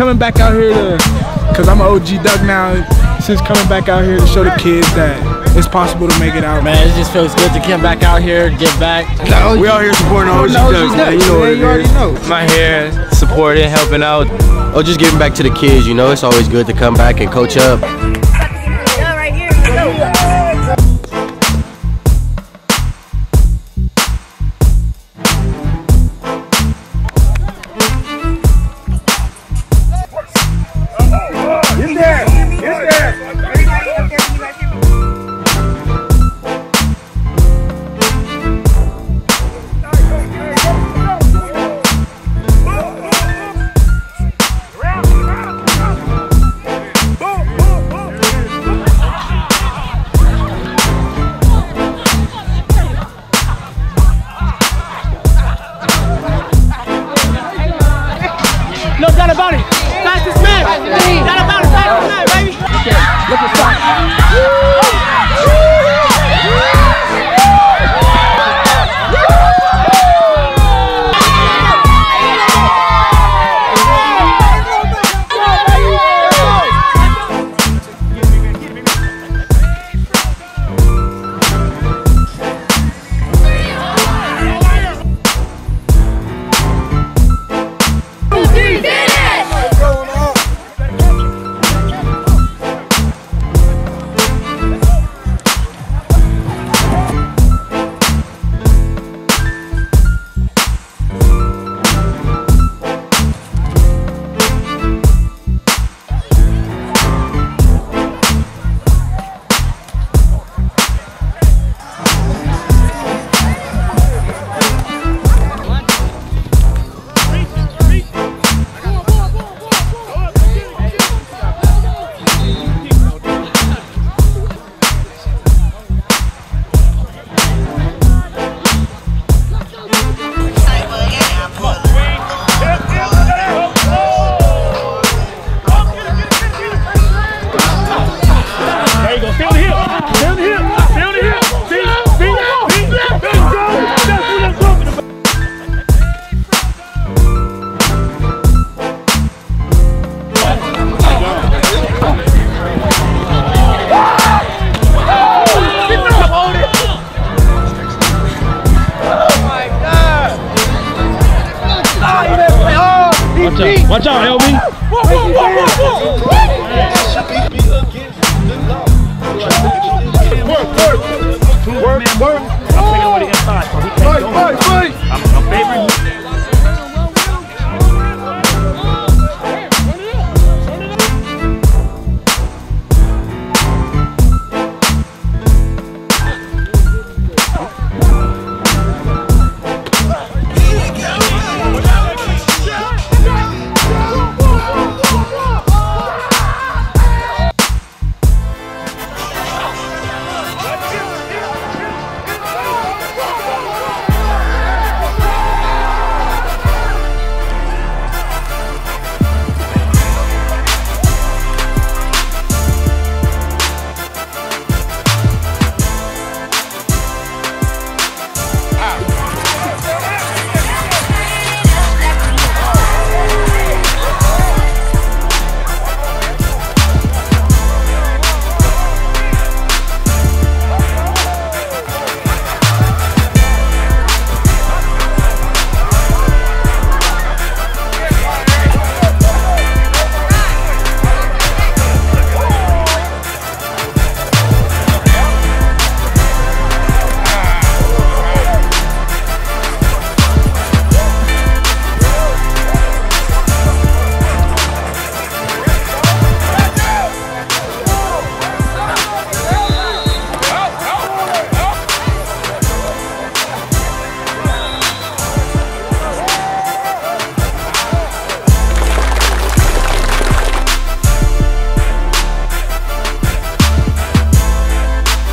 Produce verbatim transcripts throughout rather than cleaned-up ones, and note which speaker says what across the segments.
Speaker 1: coming back out here to, cause I'm an O G Duck now. It's just coming back out here to show the kids that it's possible to make it out.
Speaker 2: Man, it just feels good to come back out here, get back.
Speaker 3: We out here supporting O G Ducks, man. You know what it is.
Speaker 4: I'm here supporting, helping out.
Speaker 5: Oh, just giving back to the kids. You know, it's always good to come back and coach up.
Speaker 6: No doubt about it. Fastest man. Doubt about it. Fastest man, baby. Okay, look at that.
Speaker 1: Watch out, L B.
Speaker 6: Whoa, whoa, whoa, whoa, whoa. Work, work. Work, work. I'm taking away the inside, so he can't go. Fight, fight, fight. I'm, I'm favoring.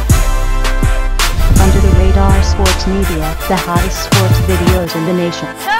Speaker 7: Media, the hottest sports videos in the nation.